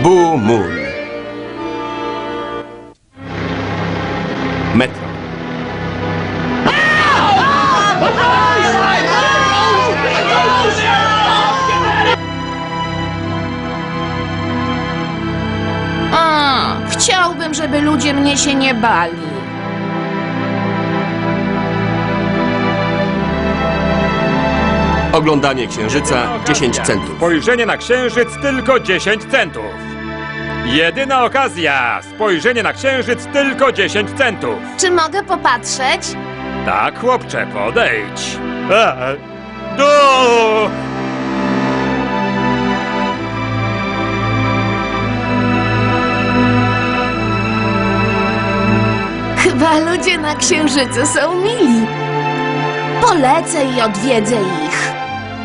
Blue Moon. Metro. Chciałbym, żeby ludzie mnie się nie bali. Oglądanie księżyca 10 centów. Spojrzenie na księżyc tylko 10 centów. Jedyna okazja. Spojrzenie na księżyc tylko 10 centów. Czy mogę popatrzeć? Tak, chłopcze, podejdź. Chyba ludzie na księżycu są mili. Polecę i odwiedzę ich.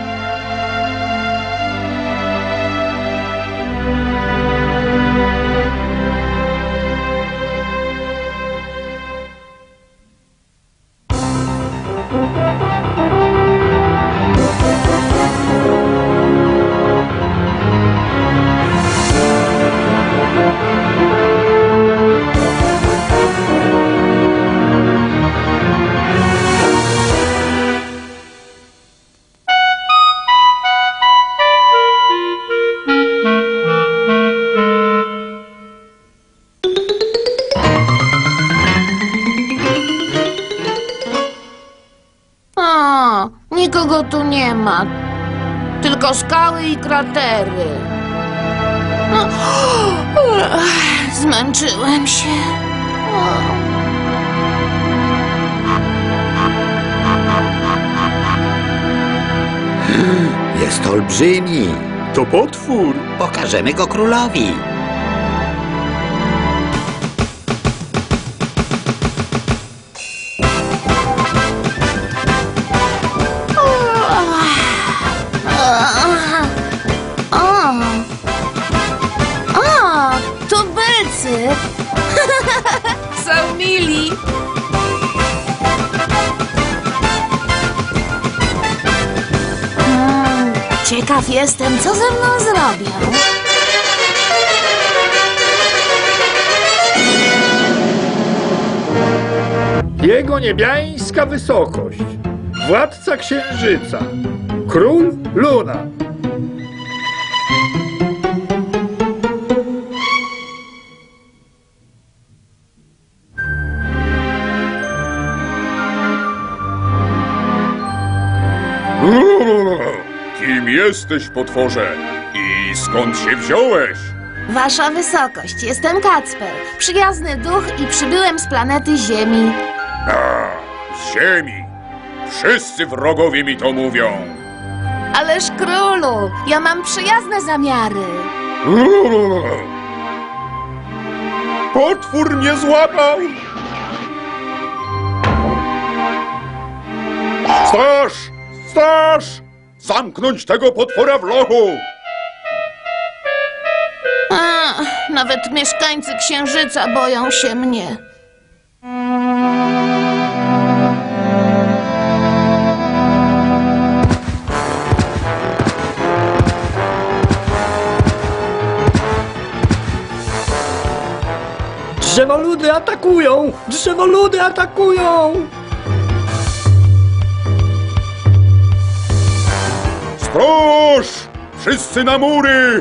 Nikogo tu nie ma. Tylko skały i kratery. Zmęczyłem się. Jest olbrzymi. To potwór. Pokażemy go królowi. Tubylcy! Są mili! Ciekaw jestem, co ze mną zrobią. Jego niebiańska wysokość, władca księżyca, król Luna. Kim jesteś, potworze? I skąd się wziąłeś? Wasza wysokość, jestem Kacper, przyjazny duch i przybyłem z planety Ziemi. Z ziemi. Wszyscy wrogowie mi to mówią. Ależ królu, ja mam przyjazne zamiary. Potwór mnie złapał! Straż! Straż! Zamknąć tego potwora w lochu! Nawet mieszkańcy księżyca boją się mnie. Drzewoludy atakują! Drzewoludy atakują! Straż! Wszyscy na mury!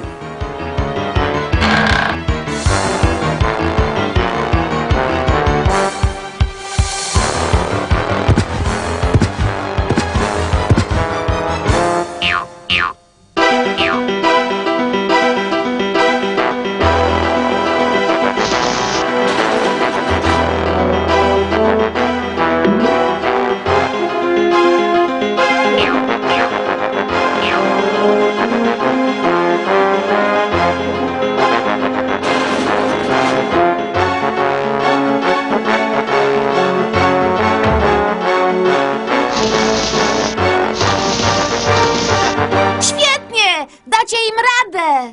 Dacie im radę!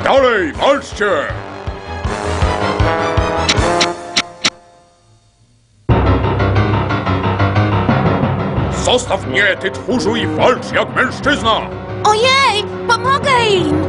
Dalej, walczcie! Zostaw mnie, ty tchórzu, i walcz jak mężczyzna! Ojej, pomogę im!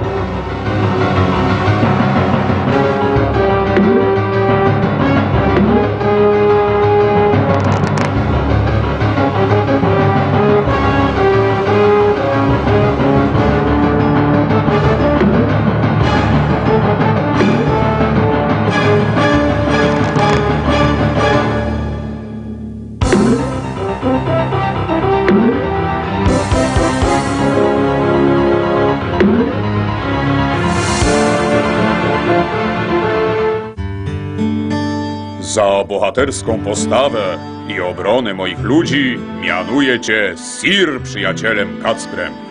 Za bohaterską postawę i obronę moich ludzi mianuję cię Sir przyjacielem Kacprem.